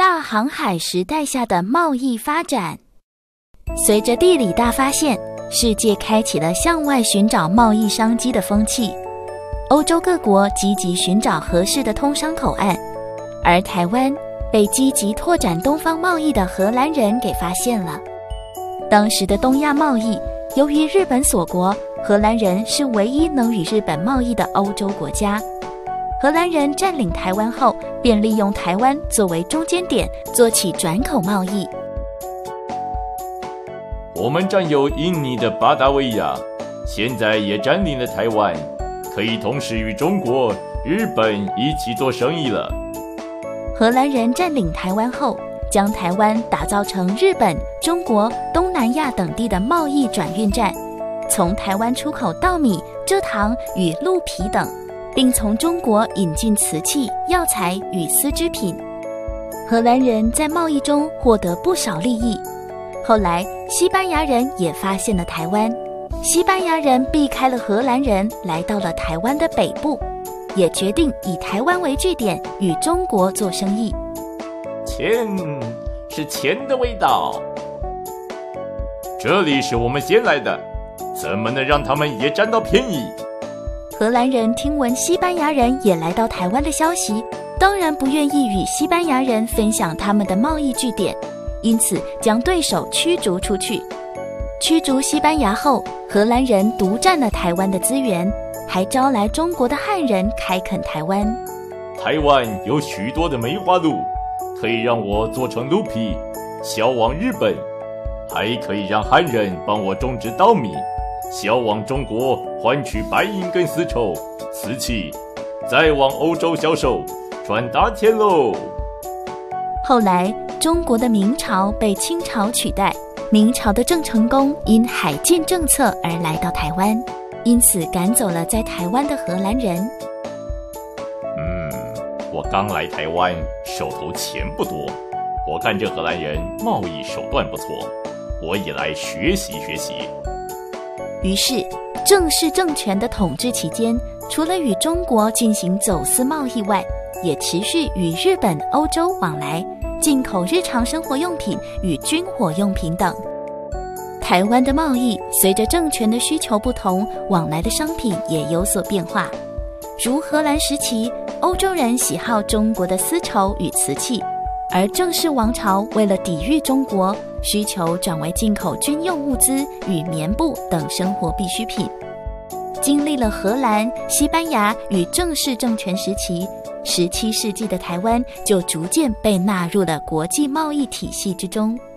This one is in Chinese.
大航海时代下的贸易发展。随着地理大发现，世界开启了向外寻找贸易商机的风气。欧洲各国积极寻找合适的通商口岸，而台湾被积极拓展东方贸易的荷兰人给发现了。当时的东亚贸易，由于日本锁国，荷兰人是唯一能与日本贸易的欧洲国家。荷兰人占领台湾后，便利用台湾作为中间点，做起转口贸易。 我们占有印尼的巴达维亚，现在也占领了台湾，可以同时与中国、日本一起做生意了。 荷兰人占领台湾后，将台湾打造成日本、中国、东南亚等地的贸易转运站，从台湾出口稻米、蔗糖与鹿皮等，并从中国引进瓷器、药材与丝织品。荷兰人在贸易中获得不少利益。后来，西班牙人也发现了台湾，西班牙人避开了荷兰人，来到了台湾的北部，也决定以台湾为据点与中国做生意。 钱是钱的味道，这里是我们先来的，怎么能让他们也占到便宜？ 荷兰人听闻西班牙人也来到台湾的消息，当然不愿意与西班牙人分享他们的贸易据点，因此将对手驱逐出去。驱逐西班牙后，荷兰人独占了台湾的资源，还招来中国的汉人开垦台湾。 台湾有许多的梅花鹿，可以让我做成鹿皮，销往日本，还可以让汉人帮我种植稻米，销往中国换取白银跟丝绸、瓷器，再往欧洲销售，赚大钱喽。 后来，中国的明朝被清朝取代，明朝的郑成功因海禁政策而来到台湾，因此赶走了在台湾的荷兰人。 我刚来台湾，手头钱不多，我看这荷兰人贸易手段不错，我也来学习学习。 于是，郑氏政权的统治期间，除了与中国进行走私贸易外，也持续与日本、欧洲往来，进口日常生活用品与军火用品等。台湾的贸易随着政权的需求不同，往来的商品也有所变化。如荷兰时期，欧洲人喜好中国的丝绸与瓷器，而郑氏王朝为了抵御中国，需求转为进口军用物资与棉布等生活必需品。经历了荷兰、西班牙与郑氏政权时期，17世纪的台湾就逐渐被纳入了国际贸易体系之中。